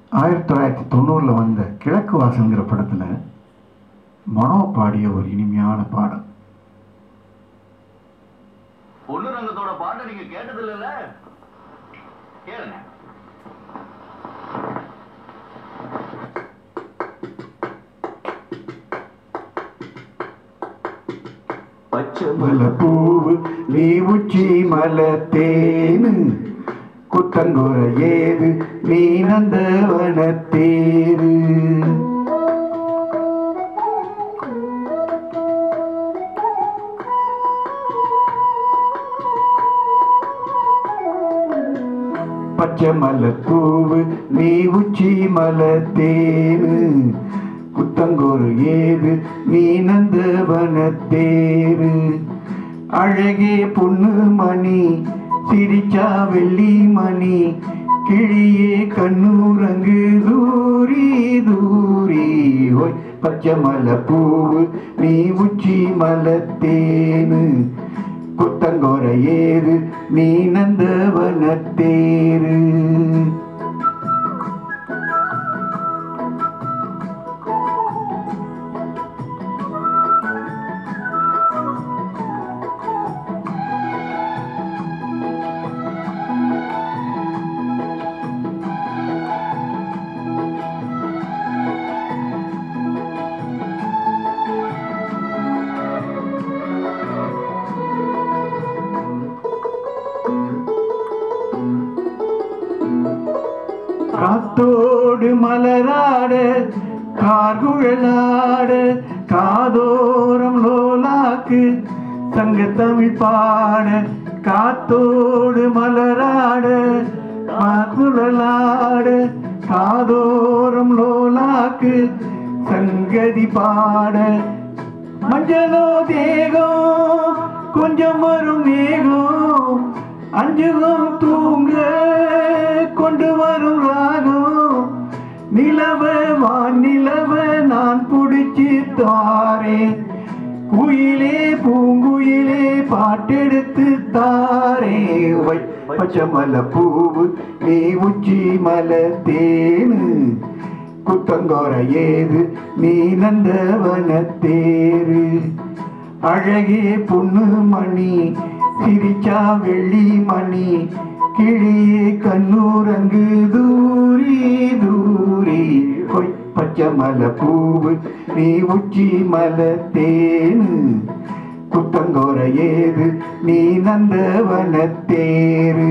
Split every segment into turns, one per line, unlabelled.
1990 வந்த கிழக்கு வாசல்ங்கிற படத்துல மனோ பாடிய ஒரு இனிமையான பாடல்.
பொன்னுரங்கத்தோட பாட்டை நீங்க கேட்டது இல்ல? கேளுங்க.
பச்சை மலை பூவு நீ உச்சி மலை தேனு குத்தங்குற ஏது நீ நந்தவன தேரு. பச்சை மலை பூவு நீ உச்சி மலை தேனு குத்தங்கோரு ஏது நீ நந்தவன தேரு. அழகே பொண்ணு மணி சிரிச்சா வெள்ளி மணி கிழியே கண்ணூரங்கு தூரி தூரி. ஓய் பச்சை மலை பூவு நீ உச்சி மலை தேனு குத்தங்கோர ஏது நீ நந்தவன தேரு. காத்தோடு மலராட கார்குழலாட காதோரம் லோலாக்கு சங்கத்தமிழ் பாட. காத்தோடு மலராட கார்குழலாட காதோரம் லோலாக்கு சங்கதி பாட. மஞ்சளோ தேகம் கொஞ்சம் வரும் மேகம் அஞ்சுகம் தூங்க கொண்டு வரும் ராகம். நிலவ வானிலவ நான் பிடிச்சி தாரே குயிலே பூங்குயிலே பாட்டெடுத்து தாரே. பச்சை மலை பூவு நீ உச்சி மலை தேனு குத்தங்கோர ஏது நீ நந்தவன தேரு. அழகே பொண்ணு மணி சிரிச்சா வெள்ளி மணி கிழியே கண்ணூரங்கு தூரி தூரி. கொய் பச்சை மலை பூவு நீ உச்சி மலை தேனு குத்தங்கோர ஏது நீ நந்தவன தேரு.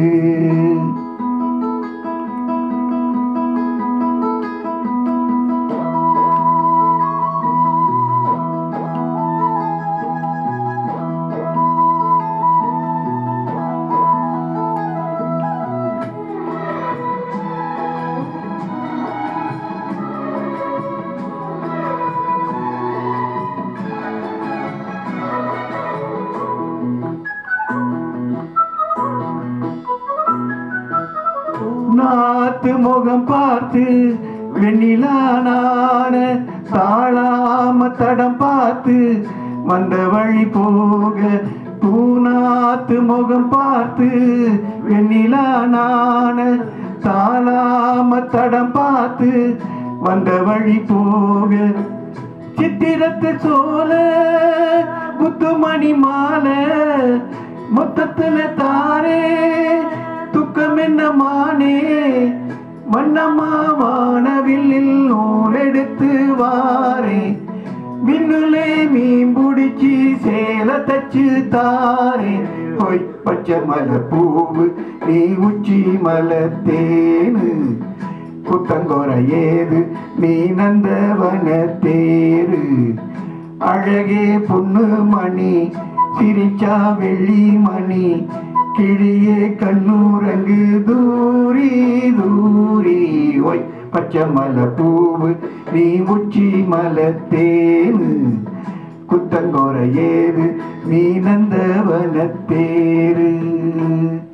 நாத்து முகம் பார்த்து வெண்ணிலான தாழாம தடம் பார்த்து வந்த வழி போக. பூநாத்து முகம் பார்த்து வெண்ணிலான தாழாம தடம் பார்த்து வந்த வழி போக. சித்திரத்து சோல முத்துமணி மாலை மொத்தத்துல தாரே துக்கம் என்ன மானே. வண்ணமா வானவில்லில் நூலெடுத்து வாரே மின்னுலே மீன் பிடிச்சி சேல தச்சு தாரே. போய் பச்சை மலை பூவு நீ உச்சி மலை தேனு குத்தங்கோர ஏது நீ நந்தவன தேரு. அழகே பொண்ணு மணி சிரிச்சா வெள்ளி மணி கிழியே கண்ணூரங்கு தூரி தூரி. ஒய் பச்சை மலை பூவு நீ உச்சி மலை தேனு குத்தங்கோர ஏது நீ நந்தவன தேரு.